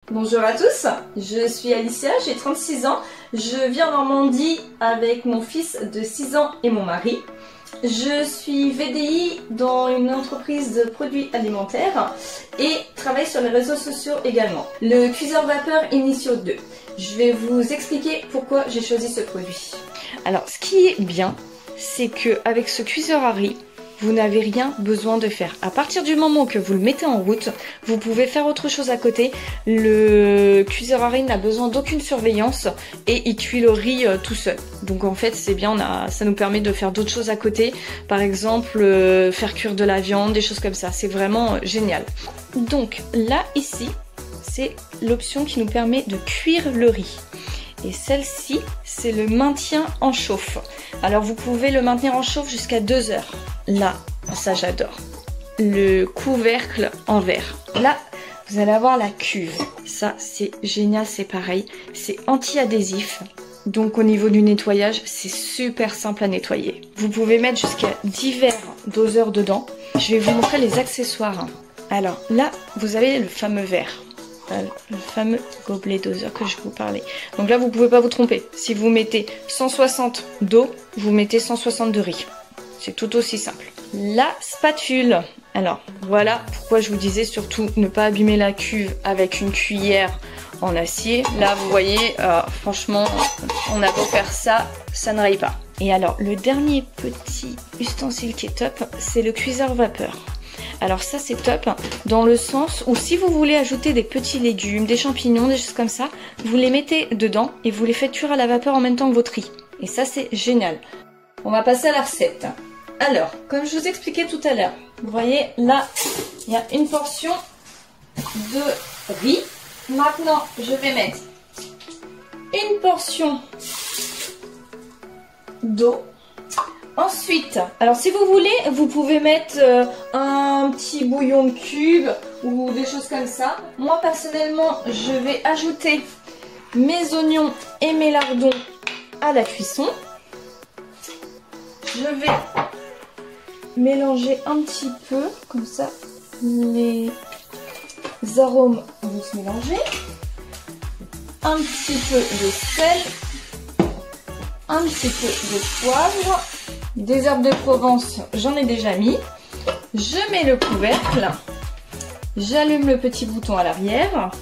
Bonjour à tous, je suis Alicia, j'ai 36 ans, je vis en Normandie avec mon fils de 6 ans et mon mari. Je suis VDI dans une entreprise de produits alimentaires et travaille sur les réseaux sociaux également. Le cuiseur vapeur Initio 2. Je vais vous expliquer pourquoi j'ai choisi ce produit. Alors ce qui est bien, c'est qu'avec ce cuiseur à riz, vous n'avez rien besoin de faire. À partir du moment que vous le mettez en route, vous pouvez faire autre chose à côté. Le cuiseur à riz n'a besoin d'aucune surveillance et il cuit le riz tout seul. Donc en fait c'est bien, ça nous permet de faire d'autres choses à côté. Par exemple faire cuire de la viande, des choses comme ça. C'est vraiment génial. Donc là ici, c'est l'option qui nous permet de cuire le riz. Et celle-ci, c'est le maintien en chauffe. Alors vous pouvez le maintenir en chauffe jusqu'à 2 heures. Là, ça j'adore. Le couvercle en verre. Là, vous allez avoir la cuve. Ça, c'est génial, c'est pareil. C'est anti-adhésif. Donc au niveau du nettoyage, c'est super simple à nettoyer. Vous pouvez mettre jusqu'à 10 verres doseurs dedans. Je vais vous montrer les accessoires. Alors là, vous avez le fameux verre. Le fameux gobelet doseur que je vous parlais. Donc là, vous pouvez pas vous tromper. Si vous mettez 160 d'eau, vous mettez 160 de riz. C'est tout aussi simple. La spatule. Alors, voilà pourquoi je vous disais surtout ne pas abîmer la cuve avec une cuillère en acier. Là, vous voyez, franchement, on a beau faire ça, ça ne raye pas. Et alors, le dernier petit ustensile qui est top, c'est le cuiseur vapeur. Alors ça c'est top dans le sens où si vous voulez ajouter des petits légumes, des champignons, des choses comme ça, vous les mettez dedans et vous les faites cuire à la vapeur en même temps que votre riz. Et ça c'est génial. On va passer à la recette. Alors, comme je vous expliquais tout à l'heure, vous voyez là, il y a une portion de riz. Maintenant, je vais mettre une portion d'eau. Ensuite, alors si vous voulez, vous pouvez mettre un petit bouillon de cube ou des choses comme ça. Moi personnellement, je vais ajouter mes oignons et mes lardons à la cuisson. Je vais mélanger un petit peu, comme ça les arômes vont se mélanger. Un petit peu de sel, un petit peu de poivre. Des herbes de Provence, j'en ai déjà mis. Je mets le couvercle. J'allume le petit bouton à l'arrière.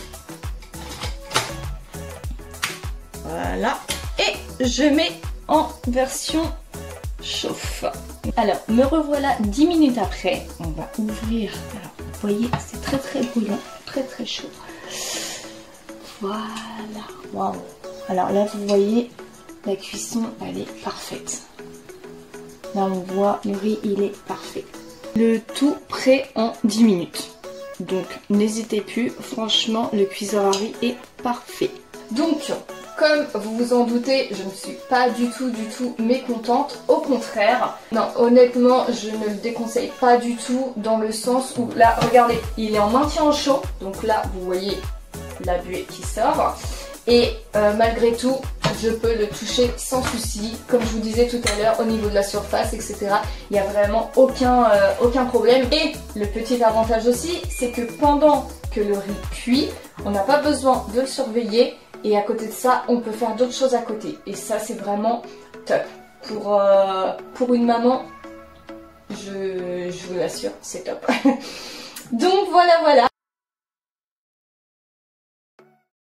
Voilà. Et je mets en version chauffe. Alors, me revoilà 10 minutes après. On va ouvrir. Alors, vous voyez, c'est très très bouillant, très très chaud. Voilà. Waouh. Alors là, vous voyez, la cuisson, elle est parfaite. Là on voit le riz, il est parfait. Le tout prêt en 10 minutes. Donc n'hésitez plus, franchement le cuiseur à riz est parfait. Donc comme vous vous en doutez, je ne suis pas du tout mécontente. Au contraire, non honnêtement je ne le déconseille pas du tout dans le sens où là regardez, il est en maintien en chaud. Donc là vous voyez la buée qui sort. Et malgré tout, je peux le toucher sans souci. Comme je vous disais tout à l'heure, au niveau de la surface, etc. Il n'y a vraiment aucun problème. Et le petit avantage aussi, c'est que pendant que le riz cuit, on n'a pas besoin de le surveiller. Et à côté de ça, on peut faire d'autres choses à côté. Et ça, c'est vraiment top. Pour une maman, je vous l'assure, c'est top. Donc voilà.